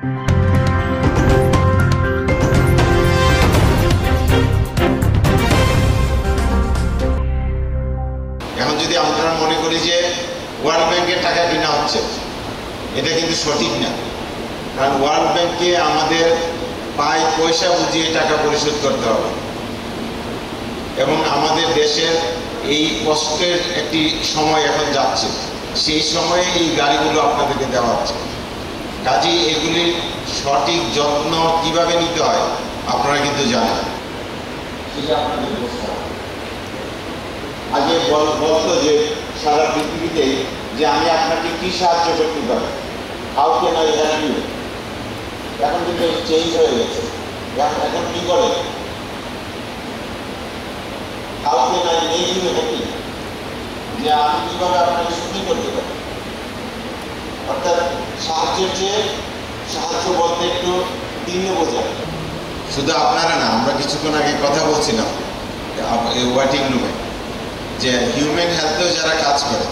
এখন যদি আমরা মনে করি যে ওয়ার্ল্ড ব্যাংকের টাকা কিনা হচ্ছে, এটা কিন্তু সঠিক না। কারণ ওয়ার্ল্ড ব্যাংকে আমাদের পায় পয়সা বুঝিয়ে টাকা পরিশোধ করতে হবে, এবং আমাদের দেশের এই কষ্টের একটি সময় এখন যাচ্ছে, সেই সময়ে এই গাড়িগুলো আপনাদেরকে দেওয়া হচ্ছে। কাজেই এগুলির সঠিক যত্ন কিভাবে নিতে হয় আপনারা কিন্তু জানেন। আগে বলতো যে সারা পৃথিবীতে যে আমি আপনাকে কি সাহায্য করতে পারি, how can I help you. এখন কিন্তু চেঞ্জ হয়ে গেছে। এখন কি করে, how can I make you happy, যে আমি কিভাবে আপনাকে সুখী করতে পারি। অর্থাৎ সাহায্যের চেয়ে সাহায্য বলতে একটু ভিন্ন বোঝায়। শুধু আপনারা না, আমরা কিছুক্ষণ আগে কথা বলছিলাম ওয়েটিং রুমে, যে হিউম্যান হেলথেও যারা কাজ করে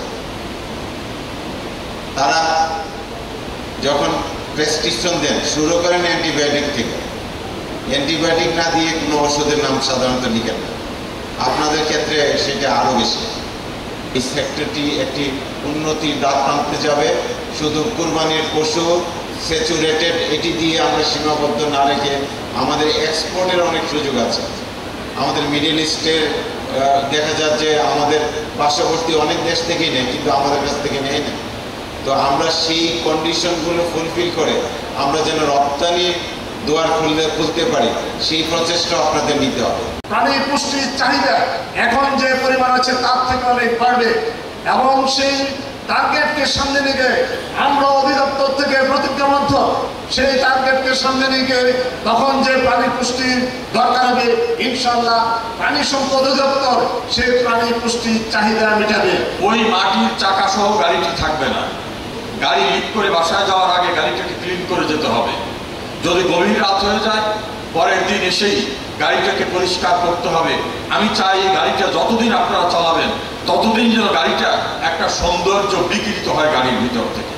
তারা যখন প্রেসক্রিপশন দেন শুরু করেন অ্যান্টিবায়োটিক থেকে। অ্যান্টিবায়োটিক না দিয়ে কোনো ওষুধের নাম সাধারণত লিখেন না, আপনাদের ক্ষেত্রে সেটা আরও বেশি। এই সেক্টরটি একটি উন্নতির দ্বার প্রান্তে যাবে। শুধু কুরবানির পশু স্যাচুরেটেড এটি দিয়ে আমরা সীমাবদ্ধ না রেখে আমাদের এক্সপোর্টের অনেক সুযোগ আছে। আমাদের মিডল ইস্টের দেখা যাচ্ছে আমাদের পার্শ্ববর্তী অনেক দেশ থেকেই নেয়, কিন্তু আমাদের কাছ থেকে নেয় না। তো আমরা সেই কন্ডিশনগুলো ফুলফিল করে আমরা যেন রপ্তানি দুয়ার খুলতে পারি, সেই প্রচেষ্টা আপনাদের নিতে হবে। প্রাণী পুষ্টির চাহিদা এখন যে পরিমাণ আছে তার থেকে অনেক বাড়বে, এবং সেই টার্গেটকে সামনে রেখে আমরা অধিদপ্তর থেকে প্রতিজ্ঞাবদ্ধ সেই টার্গেটকে সামনে রেখে তখন যে প্রাণী পুষ্টির দরকার হবে, ইনশাআল্লাহ প্রাণী সম্পদ অধিদপ্তর সেই প্রাণী পুষ্টির চাহিদা মেটাবে। ওই মাটির চাকা সহ গাড়িটি থাকবে না। গাড়ি লিক করে বাসায় যাওয়ার আগে গাড়িটাকে ক্লিন করে যেতে হবে। যদি গভীর রাত হয়ে যায় পরের দিন এসেই গাড়িটাকে পরিষ্কার করতে হবে। আমি চাই এই গাড়িটা যতদিন আপনারা চালাবেন ততদিন যেন গাড়িটা একটা সৌন্দর্য বিকৃত হয় গাড়ির ভিতর থেকে।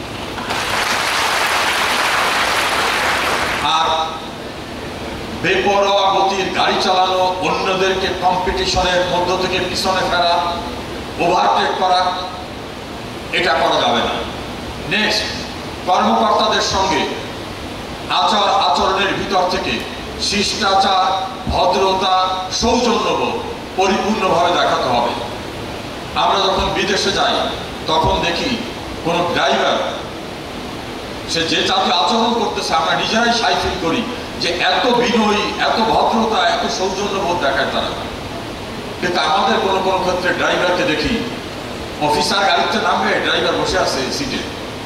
আর বেপরোয়া গতির গাড়ি চালানো, অন্যদেরকে কম্পিটিশনের মধ্য থেকে পিছনে ফেরা, ওভারটেক করা, এটা করা যাবে না। নেক্সট, কর্মকর্তাদের সঙ্গে আচরণের ভিতর থেকে শিষ্টাচার, ভদ্রতা, সৌজন্যবোধ পরিপূর্ণভাবে দেখাতে হবে। আমরা যখন বিদেশে যাই তখন দেখি কোনো ড্রাইভার সে যে জাতীয় আচরণ করতেছে আমরা নিজেরাই সাই ফিল করি যে এত বিনয়ী, এত ভদ্রতা, এত সৌজন্যবোধ দেখায় তারা। কিন্তু আমাদের কোনো কোনো ক্ষেত্রে ড্রাইভারকে দেখি অফিসার গাড়িতে নামবে, ড্রাইভার বসে আছে সিটে।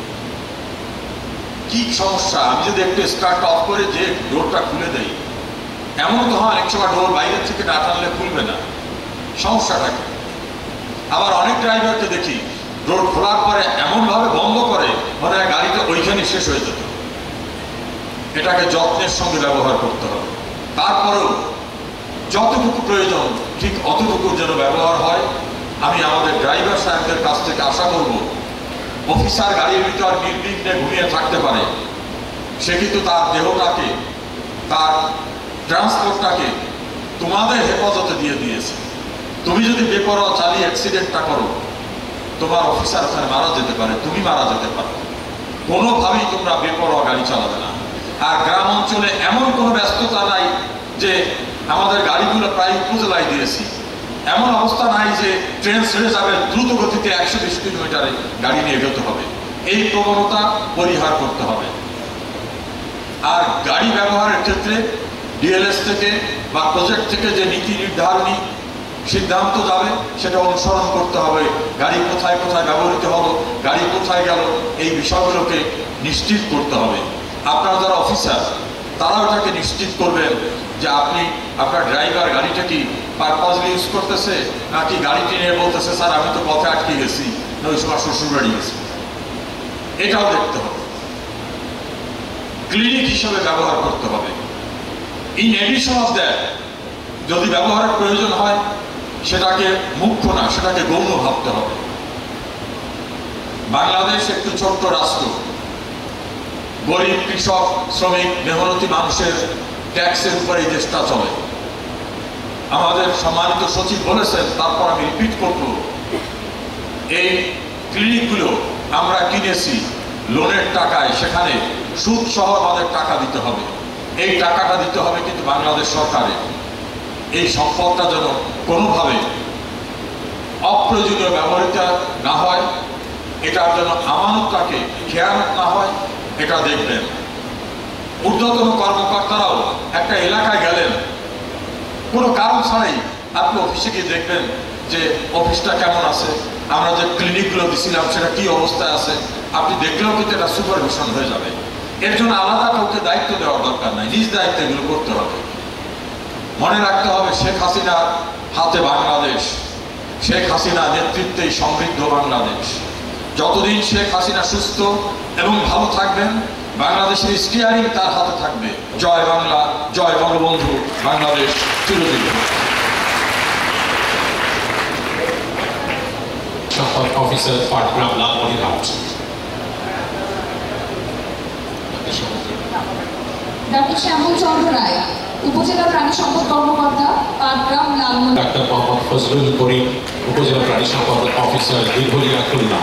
কি সমস্যা? আমি যদি একটু স্টার্ট অফ করে যে ডোরটা খুলে দেই, এমন তো হয় অনেক সময় ডোর বাইরে থেকে না টানলে খুলবে না, সমস্যাটা কি? আবার অনেক ড্রাইভারকে দেখি ডোর খোলার পরে এমনভাবে বন্ধ করে মনে হয় গাড়িটা ওইখানে শেষ হয়ে যেত। এটাকে যত্নের সঙ্গে ব্যবহার করতে হবে। তারপরেও যতটুকু প্রয়োজন ঠিক অতটুকু যেন ব্যবহার হয়। আমি আমাদের ড্রাইভার সাহেবদের কাছ থেকে আশা করব অফিসার গাড়ির ভিতর নির্বিঘ্নে ঘুমিয়ে থাকতে পারে, সে কিন্তু তার দেহটাকে, তার ট্রান্সপোর্টটাকে তোমাদের হেফাজতে দিয়ে দিয়েছে। তুমি যদি বেপরোয়া চালিয়ে অ্যাক্সিডেন্টটা করো, তোমার অফিসার ওখানে মারা যেতে পারে, তুমি মারা যেতে পারো। কোনোভাবেই তোমরা বেপরোয়া গাড়ি চালাবে না। আর গ্রাম অঞ্চলে এমন কোনো ব্যস্ততা নাই যে আমাদের গাড়িগুলো প্রায় উপজেলায় দিয়েছি, এমন অবস্থা নাই যে ট্রেন ছেড়ে যাবে দ্রুত গতিতে 120 কিলোমিটারে গাড়ি নিয়ে যেতে হবে। এই প্রবণতা পরিহার করতে হবে। আর গাড়ি ব্যবহারের ক্ষেত্রে ডিএলএস থেকে বা প্রজেক্ট থেকে যে নীতি নির্ধারণী সিদ্ধান্ত যাবে সেটা অনুসরণ করতে হবে। গাড়ি কোথায় কোথায় ব্যবহৃত হলো, গাড়ি কোথায় গেল, এই বিষয়গুলোকে নিশ্চিত করতে হবে। আপনারা যারা অফিসার তারাও এটাকে নিশ্চিত করবেন যে আপনি আপনার ড্রাইভার গাড়িটা কি পারপাসলি ইউজ করতেছে নাকি গাড়িটি নিয়ে বলতেছে স্যার আমি তো পথে আটকে গেছি, ওই সময় শ্বশুর বাড়ি গেছি। এটাও দেখতে হবে। ক্লিনিক হিসেবে ব্যবহার করতে হবে। ইন এডিশন অফ দ্যাট যদি ব্যবহারের প্রয়োজন হয় সেটাকে মুখ্য না, সেটাকে গৌণ ভাবতে হবে। বাংলাদেশ একটু ছোট্ট রাষ্ট্র, গরিব, কৃষক, শ্রমিক, মেহনতি মানুষের ট্যাক্সের উপরে এই দেশটা চলে। আমাদের সম্মানিত সচিব বলেছেন, তারপর আমি রিপিট করব, এই ক্লিনিকগুলো আমরা কিনেছি লোনের টাকায়, সেখানে সুদ সহ আমাদের টাকা দিতে হবে। এই টাকাটা দিতে হবে কিন্তু বাংলাদেশ সরকারের। এই সম্পদটা যেন কোনোভাবে অপ্রয়োজনীয় ব্যবহৃত না হয়, এটার জন্য আমানতটাকে খেয়ানত না হয়, এটা দেখবেন। ঊর্ধ্বতন কর্মকর্তারাও একটা এলাকায় গেলেন, কোনো কারণ ছাড়াই আপনি অফিসে গিয়ে দেখবেন যে অফিসটা কেমন আছে, আমরা যে ক্লিনিকগুলো দিছিলাম সেটা কি অবস্থায় আছে, আপনি দেখলেও কিন্তু এটা সুপারভিশন হয়ে যাবে। এর জন্য আলাদা কাউকে দায়িত্ব দেওয়ার দরকার নাই, নিজ দায়িত্বে এগুলো করতে হবে। মনে রাখতে হবে, শেখ হাসিনার হাতে বাংলাদেশ, শেখ হাসিনা নেতৃত্বেই সমৃদ্ধ বাংলাদেশ। যতদিন শেখ হাসিনা সুস্থ এবং ভালো থাকবেন, বাংলাদেশের স্টিয়ারিং তার হাতে থাকবে। জয় বাংলা, জয় বঙ্গবন্ধু, বাংলাদেশ চিরজীবী। সম্পদ অফিসার পাটগ্রাম লালমনিরহাট। ডক্টর শ্যামল চন্দ্র রায়, উপজেলা প্রাণী সম্পদ কর্মকর্তা, পাটগ্রাম লালমনিরহাট। ডাক্তার মোহাম্মদ ফজলুল করিম, উপজেলা প্রাণী সম্পদ অফিসার, দীর্ঘলিয়া খুলনা।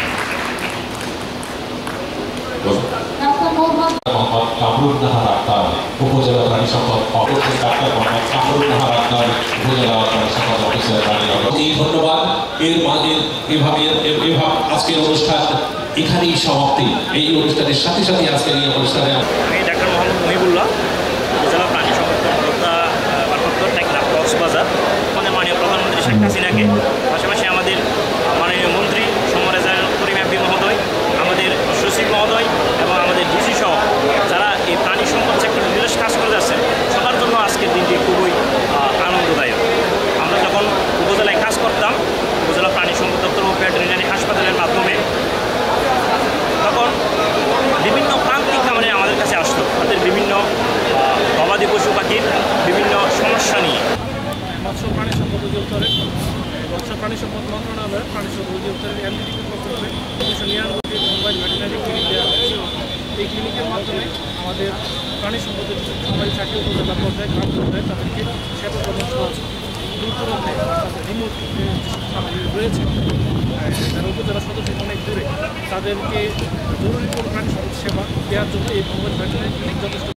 ডাক্তার মোহাম্মদ কামরুন্নাহার আক্তার, উপজেলা প্রাণী সম্পদ অফিসার। ডাক্তার মোহাম্মদ কামরুন্নাহার আক্তার, উপজেলা প্রাণী সম্পদ অফিসার, রানীনগর। এই ধন্যবাদ। এর মাঝে এভাবে আজকের অনুষ্ঠান এখানেই সমাপ্তি। এই অনুষ্ঠানের সাথে সাথে আজকের এই অনুষ্ঠানে আমি ডাক্তার মোহাম্মদ মহিবুল্লাহ, উপজেলা প্রাণী সম্পদ কর্মকর্তা, টেকনাফ কক্সবাজার। আমাদের মাননীয় প্রধানমন্ত্রী শেখ হাসিনাকে, পাশাপাশি আমাদের মাননীয় মন্ত্রী সমরেজান করিম এমপি মহোদয়, আমাদের সচিব মহোদয় এবং আমাদের ডিসি সহ যারা এই প্রাণী সম্পদ সেক্টরে বিশেষ কাজ করে যাচ্ছেন, সবার জন্য আজকের দিনটি খুবই আনন্দদায়ক। আমরা যখন উপজেলায় কাজ করতাম, উপজেলা প্রাণী সম্পদ দপ্তর ও ভেটেরিনারি হাসপাতালের মাধ্যমে, তখন বিভিন্ন প্রান্তিক খামারে আমাদের কাছে আসতো, তাদের বিভিন্ন গবাদি পশু পাখির বিভিন্ন সমস্যা নিয়ে। মৎস্য প্রাণী সম্পদ অধিদপ্তরের মৎস্য প্রাণী সম্পদ মন্ত্রণালয়ের প্রাণী সম্পদ অধিদপ্তরের এমডিডিপির পক্ষ থেকে 1999 মোবাইল ভেটেরিনারি ক্লিনিক দেওয়া হয়েছে। এই ক্লিনিকের মাধ্যমে আমাদের প্রাণী সম্পদের সবাই চাকরি উপজেলা পর্যায়ে, গ্রাম পর্যায়ে তাদেরকে সেবা প্রদান করা হচ্ছে। দূর দূরান্তে তাদের রিমোট রয়েছে, যারা উপজেলা সদস্য অনেক দূরে, তাদেরকে জরুরি কোনো প্রাণী সম্পদ সেবা দেওয়ার জন্য এই মোবাইল ভেটেরিনারি ক্লিনিক যথেষ্ট